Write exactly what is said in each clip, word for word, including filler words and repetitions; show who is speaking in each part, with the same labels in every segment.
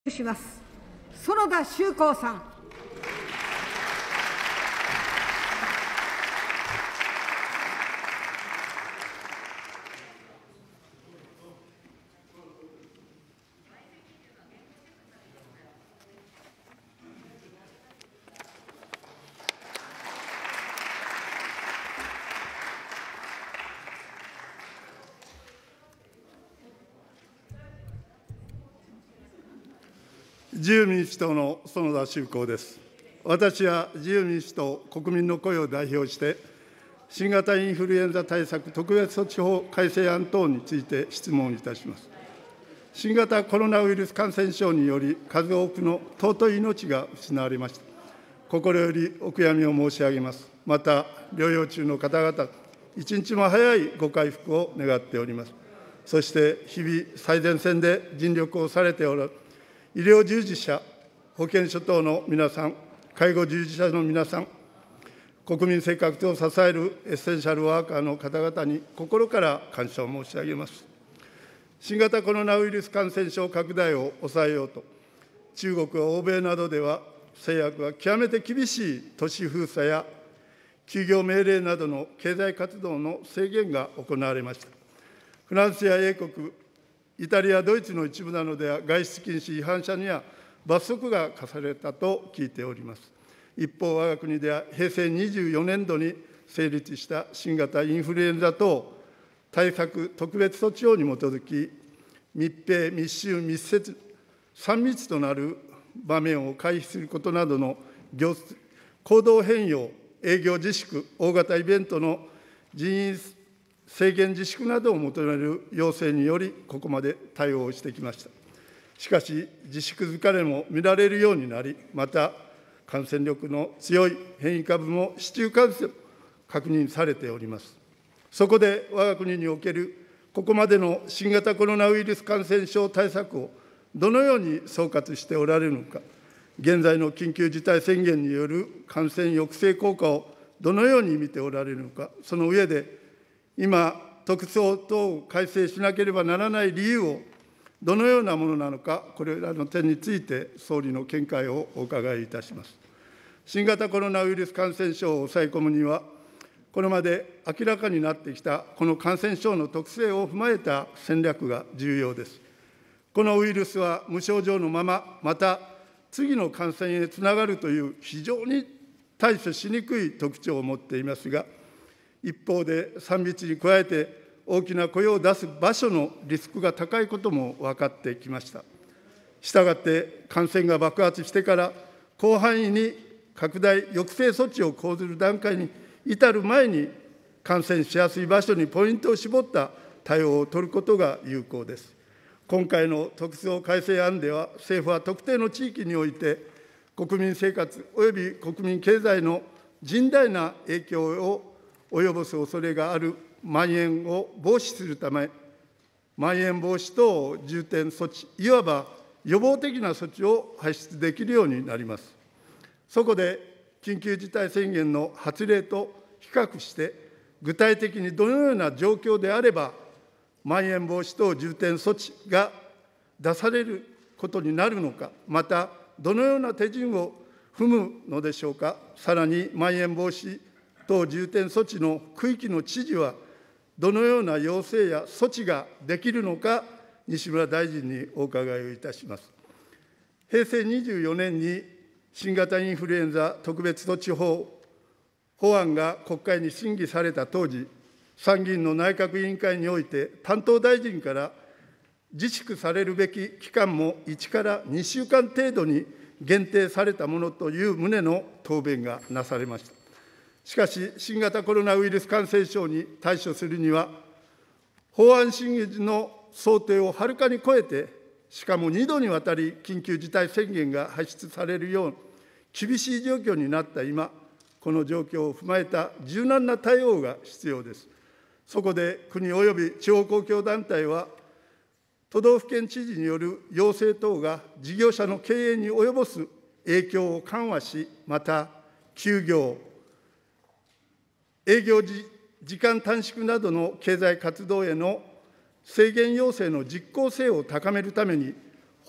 Speaker 1: します。園田秀光さん。
Speaker 2: 自由民主党の園田秀光です。私は自由民主党国民の声を代表して、新型インフルエンザ対策特別措置法改正案等について質問いたします。新型コロナウイルス感染症により、数多くの尊い命が失われました。心よりお悔やみを申し上げます。また、療養中の方々、一日も早いご回復を願っております。そして、日々最前線で尽力をされておられる医療従事者、保健所等の皆さん、介護従事者の皆さん、国民生活を支えるエッセンシャルワーカーの方々に心から感謝を申し上げます。新型コロナウイルス感染症拡大を抑えようと、中国や欧米などでは、制約が極めて厳しい都市封鎖や休業命令などの経済活動の制限が行われました。フランスや英国、イタリア、ドイツの一部などでは、外出禁止違反者には罰則が課されたと聞いております。一方、我が国ではへいせいにじゅうよねんどに成立した新型インフルエンザ等対策特別措置法に基づき、密閉、密集、密接、さん密となる場面を回避することなどの行動変容、営業自粛、大型イベントの人員制限自粛などを求める要請により、ここまで対応してきました。しかし、自粛疲れも見られるようになり、また、感染力の強い変異株も市中感染確認されております。そこで、我が国におけるここまでの新型コロナウイルス感染症対策をどのように総括しておられるのか、現在の緊急事態宣言による感染抑制効果をどのように見ておられるのか、その上で、今、特措等を改正しなければならない理由をどのようなものなのか、これらの点について総理の見解をお伺いいたします。新型コロナウイルス感染症を抑え込むには、これまで明らかになってきたこの感染症の特性を踏まえた戦略が重要です。このウイルスは無症状のまま、また次の感染へつながるという非常に対処しにくい特徴を持っていますが、一方でさん密に加えて大きな声を出す場所のリスクが高いことも分かってきました。したがって感染が爆発してから広範囲に拡大抑制措置を講ずる段階に至る前に、感染しやすい場所にポイントを絞った対応を取ることが有効です。今回の特措改正案では、政府は特定の地域において国民生活および国民経済の甚大な影響を及ぼす恐れがある蔓延を防止するため、まん延防止等重点措置、いわば予防的な措置を発出できるようになります。そこで、緊急事態宣言の発令と比較して、具体的にどのような状況であれば、まん延防止等重点措置が出されることになるのか、また、どのような手順を踏むのでしょうか。さらに、まん延防止等重点措置の区域の知事は、どのような要請や措置ができるのか、西村大臣にお伺いをいたします。へいせいにじゅうよねんに新型インフルエンザ特別措置法法案が国会に審議された当時、参議院の内閣委員会において、担当大臣から自粛されるべき期間もいちからにしゅうかん程度に限定されたものという旨の答弁がなされました。しかし、新型コロナウイルス感染症に対処するには、法案審議時の想定をはるかに超えて、しかもにどにわたり緊急事態宣言が発出されるよう厳しい状況になった今、この状況を踏まえた柔軟な対応が必要です。そこで国及び地方公共団体は、都道府県知事による要請等が事業者の経営に及ぼす影響を緩和し、また休業、営業時間短縮などの経済活動への制限要請の実効性を高めるために、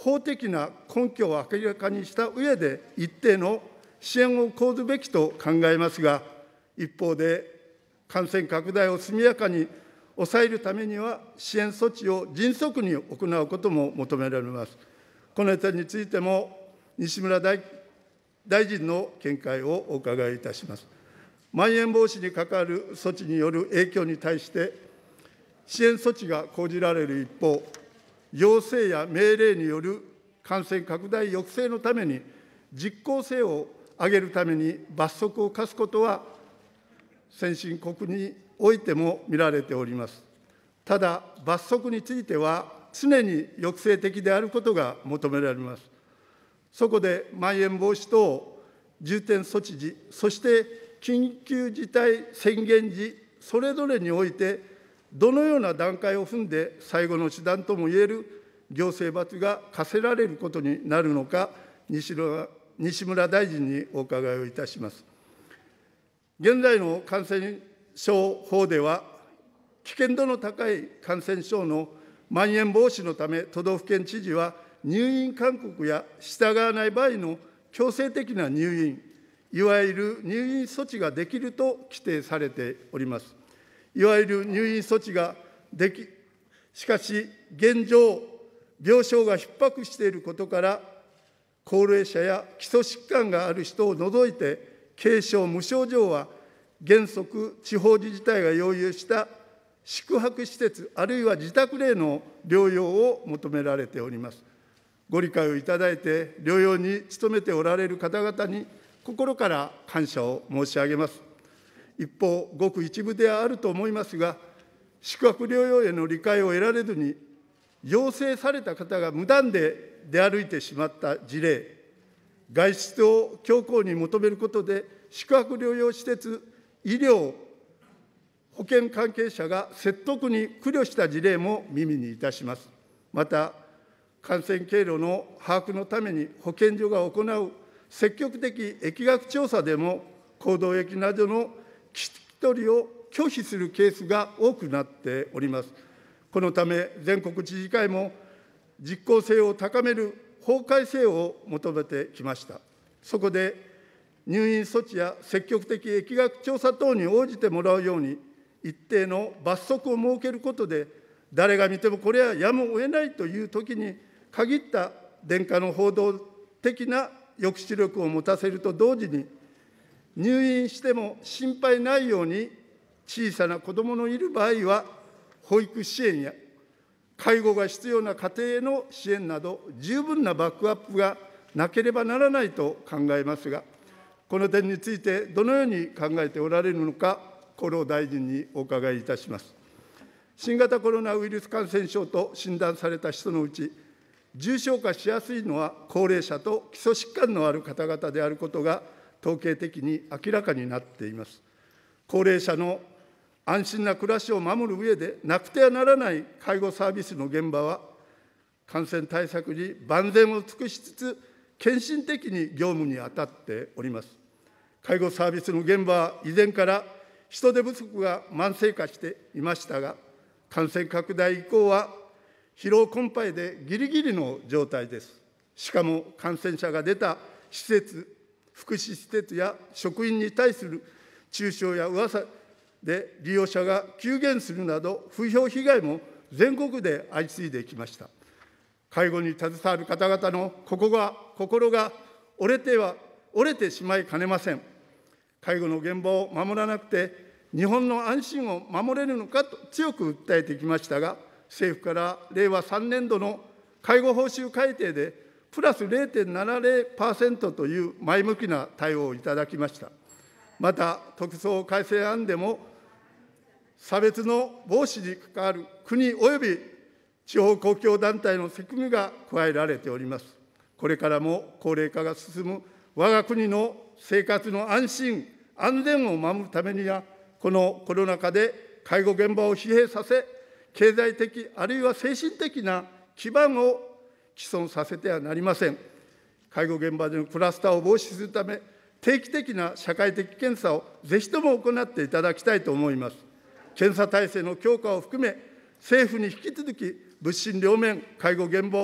Speaker 2: 法的な根拠を明らかにした上で、一定の支援を講ずべきと考えますが、一方で、感染拡大を速やかに抑えるためには、支援措置を迅速に行うことも求められます。この点についても、西村大大臣の見解をお伺いいたします。まん延防止に関わる措置による影響に対して、支援措置が講じられる一方、要請や命令による感染拡大抑制のために、実効性を上げるために罰則を科すことは、先進国においても見られております。ただ、罰則については、常に抑制的であることが求められます。そこで、まん延防止等重点措置時、そして緊急事態宣言時、それぞれにおいて、どのような段階を踏んで、最後の手段ともいえる行政罰が課せられることになるのか、西村西村大臣にお伺いをいたします。現在の感染症法では、危険度の高い感染症のまん延防止のため、都道府県知事は入院勧告や従わない場合の強制的な入院、いわゆる入院措置ができると規定されております。いわゆる入院措置ができ、しかし現状、病床が逼迫していることから、高齢者や基礎疾患がある人を除いて、軽症・無症状は原則、地方自治体が用意した宿泊施設、あるいは自宅での療養を求められております。ご理解をいただいて、療養に努めておられる方々に心から感謝を申し上げます。一方、ごく一部ではあると思いますが、宿泊療養への理解を得られずに、要請された方が無断で出歩いてしまった事例、外出を強行に求めることで、宿泊療養施設、医療、保健関係者が説得に苦慮した事例も耳にいたします。また、感染経路の把握のために保健所が行う積極的疫学調査でも、行動疫などの聞き取りを拒否するケースが多くなっております。このため、全国知事会も実効性を高める法改正を求めてきました。そこで、入院措置や積極的疫学調査等に応じてもらうように、一定の罰則を設けることで、誰が見てもこれはやむを得ないというときに限った殿下の報道的な抑止力を持たせると同時に、入院しても心配ないように、小さな子どものいる場合は、保育支援や介護が必要な家庭への支援など、十分なバックアップがなければならないと考えますが、この点についてどのように考えておられるのか、厚労大臣にお伺いいたします。新型コロナウイルス感染症と診断された人のうち、重症化しやすいのは高齢者と基礎疾患のある方々であることが統計的に明らかになっています。高齢者の安心な暮らしを守る上でなくてはならない介護サービスの現場は、感染対策に万全を尽くしつつ、献身的に業務に当たっております。介護サービスの現場は以前から人手不足が慢性化していましたが、感染拡大以降は疲労困憊でギリギリの状態です。しかも感染者が出た施設、福祉施設や職員に対する中傷や噂で利用者が急減するなど、風評被害も全国で相次いできました。介護に携わる方々の心が心が折れては折れてしまいかねません。介護の現場を守らなくて、日本の安心を守れるのかと強く訴えてきましたが、政府かられいわさんねんどの介護報酬改定で、プラス ゼロてんななゼロパーセント という前向きな対応をいただきました。また、特措改正案でも、差別の防止に関わる国及び地方公共団体の責務が加えられております。これからも高齢化が進む我が国の生活の安心・安全を守るためには、このコロナ禍で介護現場を疲弊させ、経済的あるいは精神的な基盤を毀損させてはなりません。介護現場でのクラスターを防止するため、定期的な社会的検査をぜひとも行っていただきたいと思います。検査体制の強化を含め、政府に引き続き物心両面、介護現場を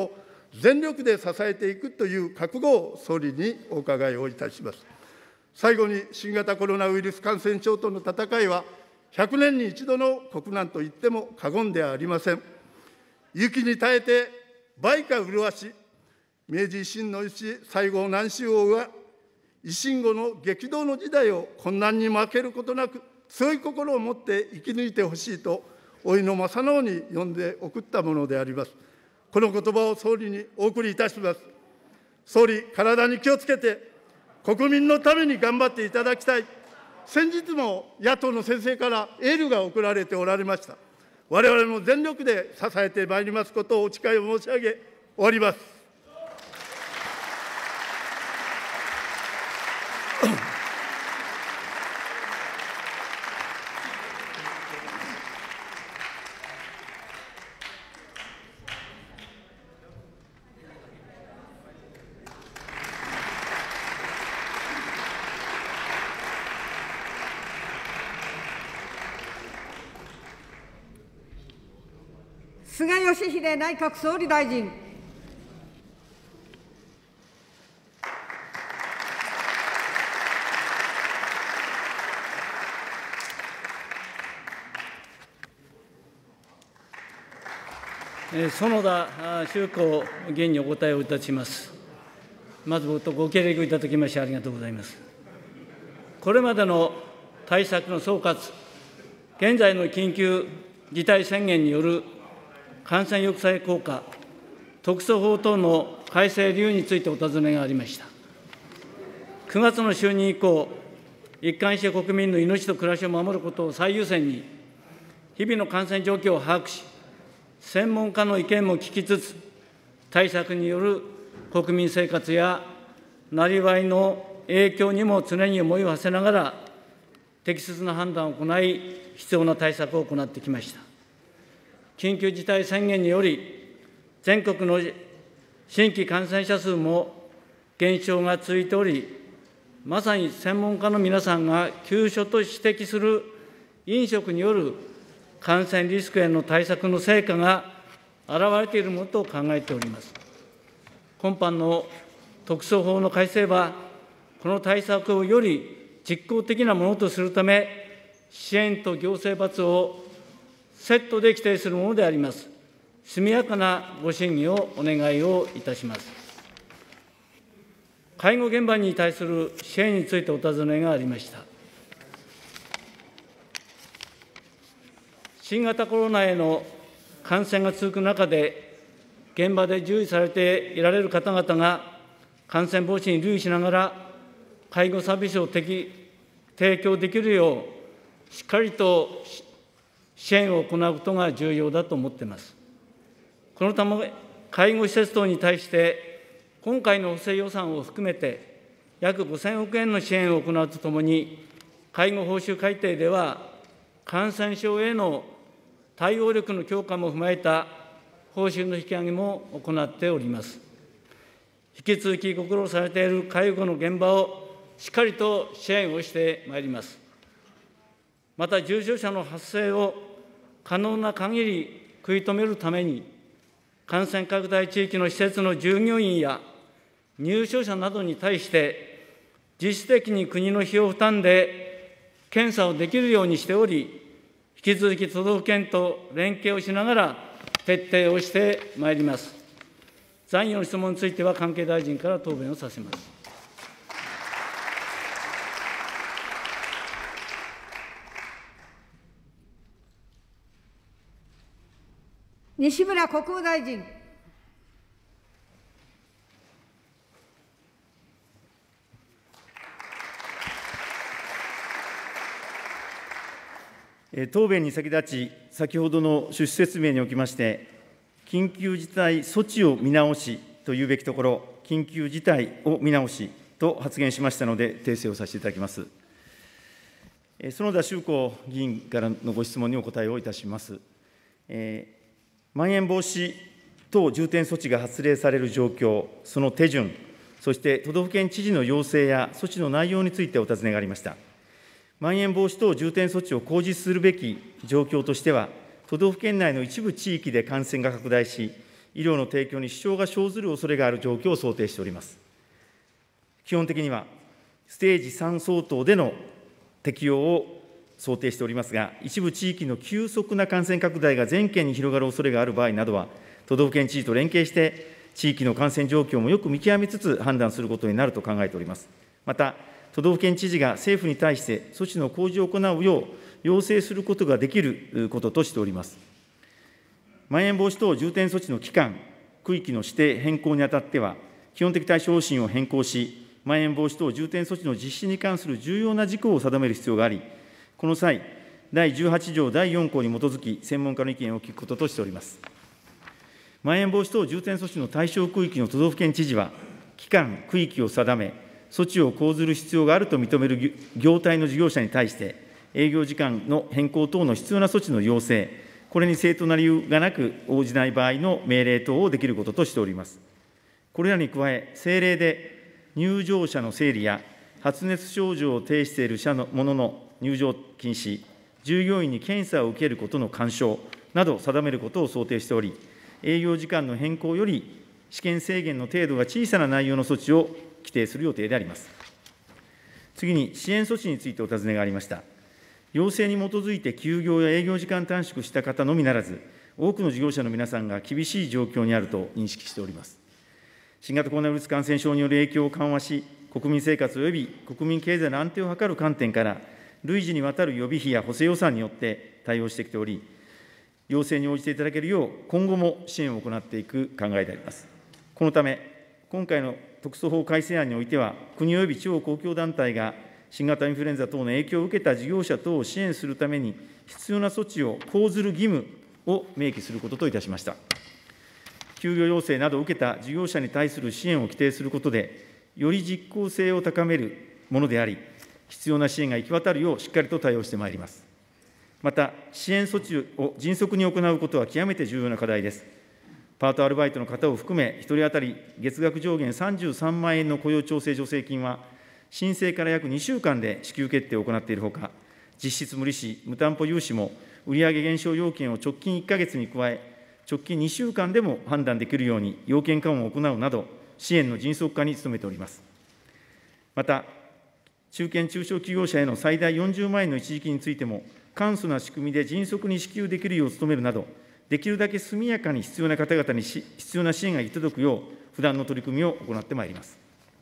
Speaker 2: 全力で支えていくという覚悟を総理にお伺いをいたします。最後に、新型コロナウイルス感染症との闘いは、ひゃくねんに一度の国難と言っても過言ではありません。雪に耐えて梅花麗し、明治維新の石、西郷南州王が維新後の激動の時代を困難に負けることなく、強い心を持って生き抜いてほしいと、甥の正直に呼んで送ったものであります。この言葉を総理にお送りいたします。総理、体に気をつけて、国民のために頑張っていただきたい。先日も野党の先生からエールが送られておられました。我々も全力で支えてまいりますことをお誓いを申し上げ、終わります。
Speaker 1: 菅義偉内閣総理大臣。
Speaker 3: 園田秀子議員にお答えをいたします。まず冒頭ご協力いただきましてありがとうございます。これまでの対策の総括、現在の緊急事態宣言による感染抑制効果、特措法等の改正理由についてお尋ねがありました。くがつの就任以降、一貫して国民の命と暮らしを守ることを最優先に、日々の感染状況を把握し、専門家の意見も聞きつつ、対策による国民生活やなりわいの影響にも常に思いを馳せながら、適切な判断を行い、必要な対策を行ってきました。緊急事態宣言により、全国の新規感染者数も減少が続いており、まさに専門家の皆さんが急所と指摘する飲食による感染リスクへの対策の成果が現れているものと考えております。今般の特措法の改正は、この対策をより実効的なものとするため、支援と行政罰をセットで規定するものであります。速やかなご審議をお願いをいたします。介護現場に対する支援についてお尋ねがありました。新型コロナへの感染が続く中で、現場で従事されていられる方々が感染防止に留意しながら、介護サービスを提供できるよう、しっかりと支援を行うことが重要だと思っています。このため、介護施設等に対して、今回の補正予算を含めて、約ごせんおくえんの支援を行うとともに、介護報酬改定では、感染症への対応力の強化も踏まえた報酬の引き上げも行っております。引き続きご苦労されている介護の現場をしっかりと支援をしてまいります。また、重症者の発生を可能な限り食い止めるために、感染拡大地域の施設の従業員や入所者などに対して、実質的に国の費用負担で検査をできるようにしており、引き続き都道府県と連携をしながら徹底をしてまいります。残余の質問については関係大臣から答弁をさせます。
Speaker 1: 西村国務大臣。
Speaker 4: 答弁に先立ち、先ほどの趣旨説明におきまして、緊急事態措置を見直しというべきところ、緊急事態を見直しと発言しましたので、訂正をさせていただきます。園田秀子議員からのご質問にお答えをいたします。えーまん延防止等重点措置が発令される状況、その手順、そして都道府県知事の要請や措置の内容についてお尋ねがありました。まん延防止等重点措置を講実するべき状況としては、都道府県内の一部地域で感染が拡大し、 医療の提供に支障が生ずるおそれがある状況を想定しております。基本的には、ステージさん相当での適用を想定しておりますが、一部地域の急速な感染拡大が全県に広がるおそれがある場合などは、都道府県知事と連携して、地域の感染状況もよく見極めつつ判断することになると考えております。また、都道府県知事が政府に対して措置の講示を行うよう要請することができることとしております。まん延防止等重点措置の期間、区域の指定変更にあたっては、基本的対処方針を変更し、まん延防止等重点措置の実施に関する重要な事項を定める必要があり、この際、だいじゅうはち条だいよん項に基づき、専門家の意見を聞くこととしております。まん延防止等重点措置の対象区域の都道府県知事は、期間、区域を定め、措置を講ずる必要があると認める業態の事業者に対して、営業時間の変更等の必要な措置の要請、これに正当な理由がなく応じない場合の命令等をできることとしております。これらに加え、政令で入場者の整理や発熱症状を呈している者の者の入場禁止、従業員に検査を受けることの勧奨などを定めることを想定しており、営業時間の変更より試験制限の程度が小さな内容の措置を規定する予定であります。次に、支援措置についてお尋ねがありました。要請に基づいて休業や営業時間短縮した方のみならず、多くの事業者の皆さんが厳しい状況にあると認識しております。新型コロナウイルス感染症による影響を緩和し、国民生活及び国民経済の安定を図る観点から、累次にわたる予備費や補正予算によって対応してきており、要請に応じていただけるよう、今後も支援を行っていく考えであります。このため、今回の特措法改正案においては、国及び地方公共団体が新型インフルエンザ等の影響を受けた事業者等を支援するために、必要な措置を講ずる義務を明記することといたしました。休業要請などを受けた事業者に対する支援を規定することで、より実効性を高めるものであり、必要な支援が行き渡るようしっかりと対応してまいります。また、支援措置を迅速に行うことは極めて重要な課題です。パートアルバイトの方を含め、ひとり当たり月額上限さんじゅうさんまん円の雇用調整助成金は、申請から約にしゅうかんで支給決定を行っているほか、実質無利子、無担保融資も売上減少要件を直近いっかげつに加え、直近にしゅうかんでも判断できるように要件緩和を行うなど、支援の迅速化に努めております。また、中堅・中小企業者への最大よんじゅうまん円の一時金についても、簡素な仕組みで迅速に支給できるよう努めるなど、できるだけ速やかに必要な方々に必要な支援が行き届くよう、不断の取り組みを行ってまいります。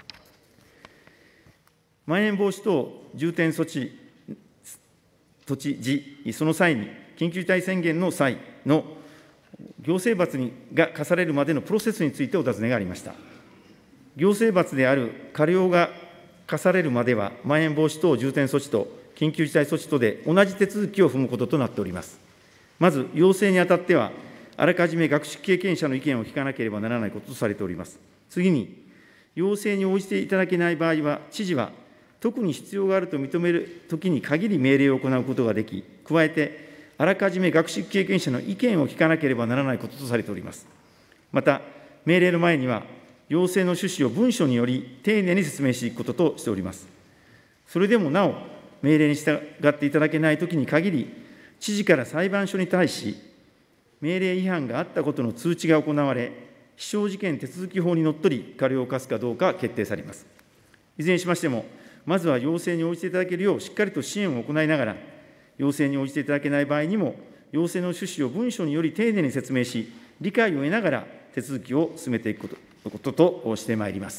Speaker 4: まん延防止等重点措置、措置時、その際に、緊急事態宣言の際の行政罰にが課されるまでのプロセスについてお尋ねがありました。行政罰である過料が課されるまでは、まん延防止等重点措置と緊急事態措置とで同じ手続きを踏むこととなっております。まず、要請にあたっては、あらかじめ学識経験者の意見を聞かなければならないこととされております。次に、要請に応じていただけない場合は、知事は、特に必要があると認めるときに限り命令を行うことができ、加えて、あらかじめ学識経験者の意見を聞かなければならないこととされております。また、命令の前には、要請の趣旨を文書により丁寧に説明していくこととしております。それでもなお、命令に従っていただけないときに限り、知事から裁判所に対し、命令違反があったことの通知が行われ、非常事件手続き法にのっとり、過料を課すかどうか決定されます。いずれにしましても、まずは要請に応じていただけるよう、しっかりと支援を行いながら、要請に応じていただけない場合にも、要請の趣旨を文書により丁寧に説明し、理解を得ながら手続きを進めていくことこととしてまいります。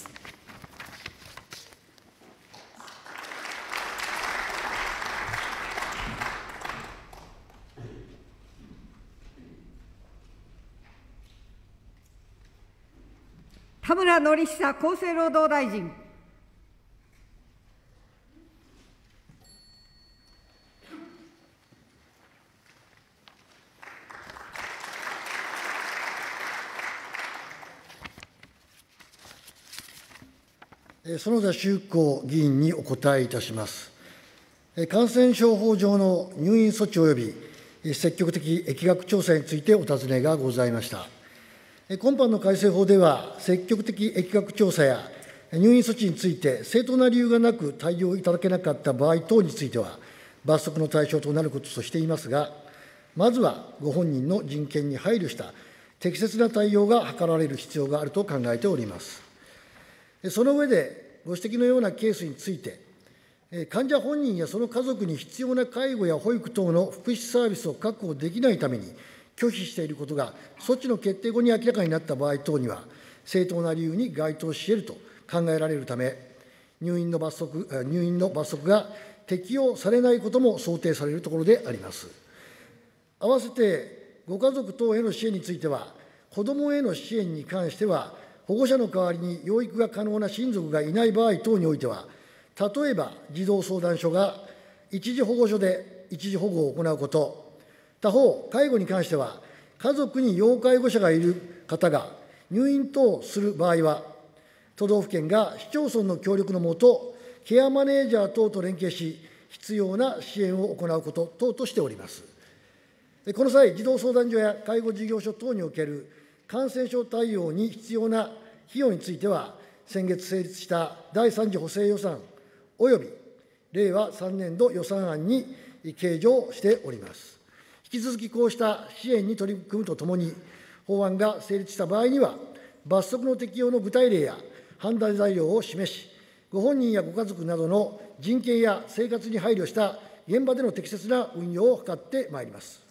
Speaker 1: 田村憲久厚生労働大臣。
Speaker 5: 園田秀子議員にお答えいたします。感染症法上の入院措置及び積極的疫学調査についてお尋ねがございました。今般の改正法では、積極的疫学調査や入院措置について正当な理由がなく対応いただけなかった場合等については、罰則の対象となることとしていますが、まずはご本人の人権に配慮した適切な対応が図られる必要があると考えております。その上で、ご指摘のようなケースについて、患者本人やその家族に必要な介護や保育等の福祉サービスを確保できないために拒否していることが措置の決定後に明らかになった場合等には、正当な理由に該当し得ると考えられるため、入院の罰則、入院の罰則が適用されないことも想定されるところであります。合わせて、ご家族等への支援については、子どもへの支援に関しては、保護者の代わりに養育が可能な親族がいない場合等においては、例えば児童相談所が一時保護所で一時保護を行うこと、他方、介護に関しては、家族に要介護者がいる方が入院等する場合は、都道府県が市町村の協力のもと、ケアマネージャー等と連携し、必要な支援を行うこと等としております。この際、児童相談所や介護事業所等における感染症対応に必要な費用については、先月成立しただいさん次補正予算および令和さんねん度予算案に計上しております。引き続きこうした支援に取り組むとともに、法案が成立した場合には、罰則の適用の具体例や判断材料を示し、ご本人やご家族などの人権や生活に配慮した現場での適切な運用を図ってまいります。